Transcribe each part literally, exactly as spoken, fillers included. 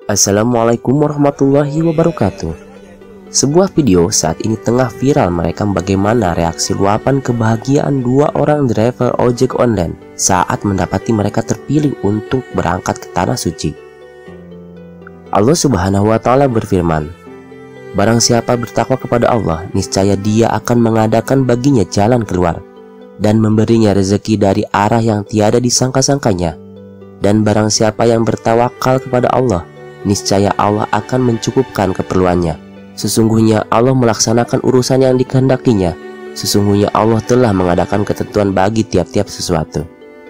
Assalamualaikum warahmatullahi wabarakatuh. Sebuah video saat ini tengah viral merekam bagaimana reaksi luapan kebahagiaan dua orang driver ojek online saat mendapati mereka terpilih untuk berangkat ke tanah suci. Allah Subhanahu wa Ta'ala berfirman, "Barang siapa bertakwa kepada Allah, niscaya Dia akan mengadakan baginya jalan keluar dan memberinya rezeki dari arah yang tiada disangka-sangkanya. Dan barang siapa yang bertawakal kepada Allah, niscaya Allah akan mencukupkan keperluannya. Sesungguhnya Allah melaksanakan urusan yang dikehendakinya. Sesungguhnya Allah telah mengadakan ketentuan bagi tiap-tiap sesuatu."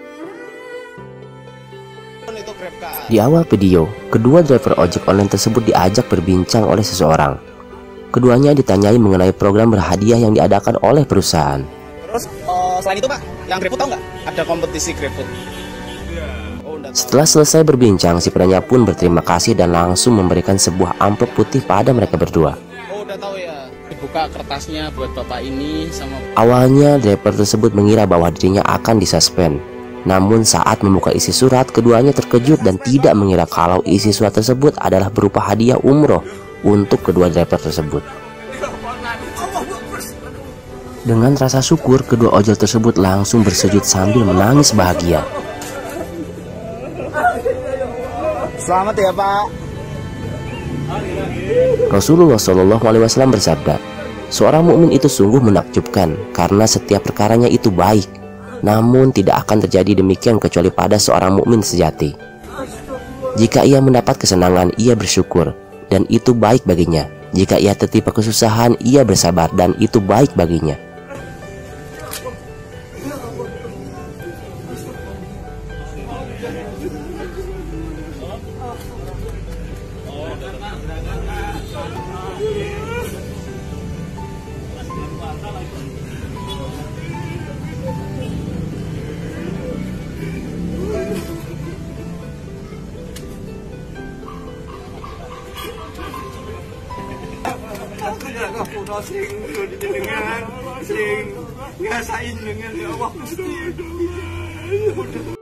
Di awal video, kedua driver ojek online tersebut diajak berbincang oleh seseorang. Keduanya ditanyai mengenai program berhadiah yang diadakan oleh perusahaan. Terus uh, selain itu Pak, yang GrabFood tahu nggak? Ada kompetisi GrabFood. Setelah selesai berbincang, si penanya pun berterima kasih dan langsung memberikan sebuah amplop putih pada mereka berdua. Oh, udah tahu ya. Dibuka kertasnya buat bapak ini sama. Awalnya driver tersebut mengira bahwa dirinya akan disuspend. Namun saat membuka isi surat, keduanya terkejut dan tidak mengira kalau isi surat tersebut adalah berupa hadiah umroh untuk kedua driver tersebut. Dengan rasa syukur, kedua ojol tersebut langsung bersujud sambil menangis bahagia. Selamat ya Pak. Rasulullah Shallallahu Alaihi Wasallam bersabda, "Seorang mukmin itu sungguh menakjubkan karena setiap perkaranya itu baik. Namun tidak akan terjadi demikian kecuali pada seorang mukmin sejati. Jika ia mendapat kesenangan, ia bersyukur dan itu baik baginya. Jika ia tertimpa kesusahan, ia bersabar dan itu baik baginya." Aku sing dengan sing ngasain dengan ya Allah Gusti.